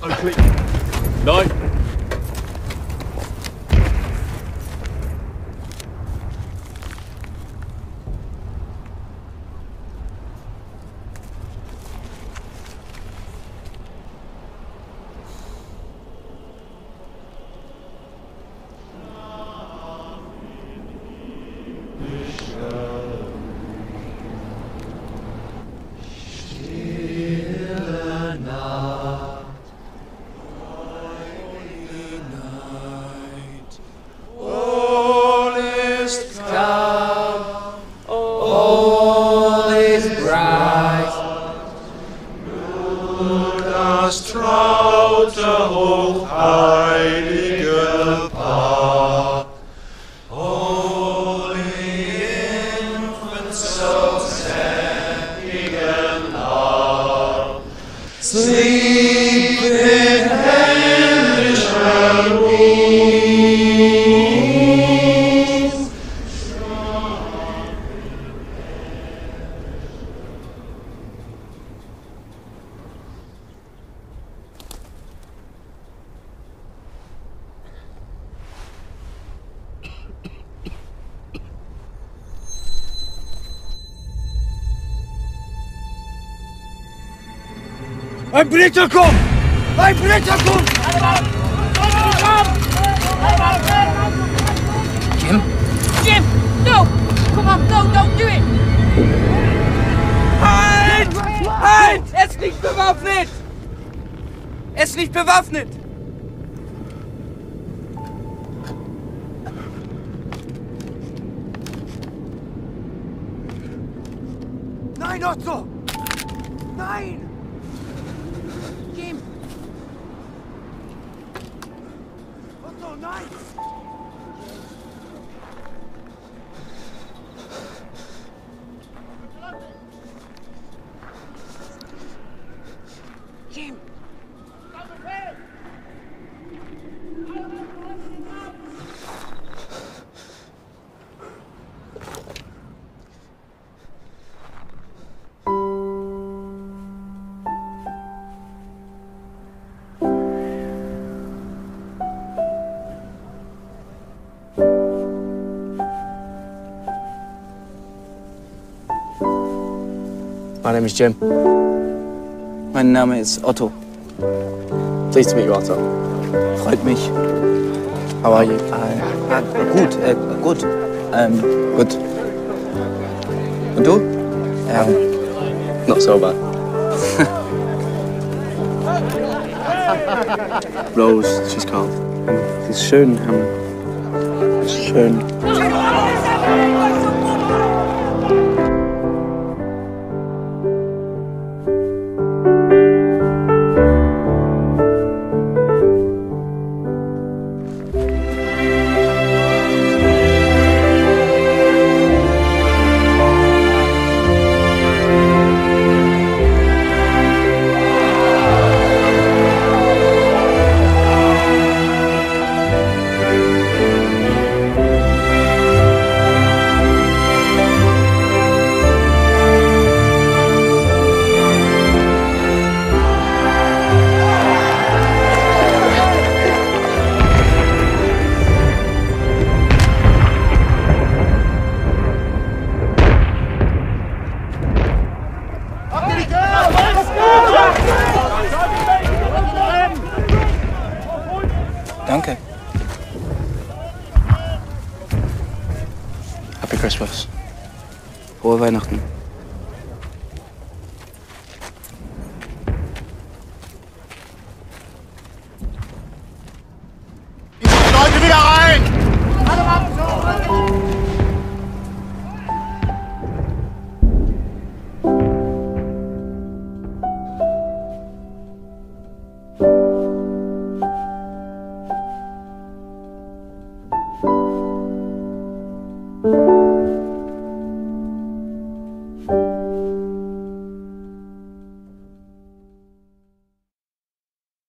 Nein. Traute hochheilige Paar. Holy infant, so tender and love, sleep in hellish peace. Ein Blitzer kommt! Ein Blitzer kommt! Jim? Jim! No! Come on, no, don't do it! Halt! Halt! Er ist nicht bewaffnet! Er ist nicht bewaffnet! Nein, Otto! Nein! Jim! Otto, nein! Jim! My name is Jim. Mein Name ist Otto. Pleased to meet you, Otto. Freut mich. How are you? Gut, gut. Good. Und du? Not so bad. Rose, she's called. Sie ist schön. Ist schön. Danke. Happy Christmas. Frohe Weihnachten.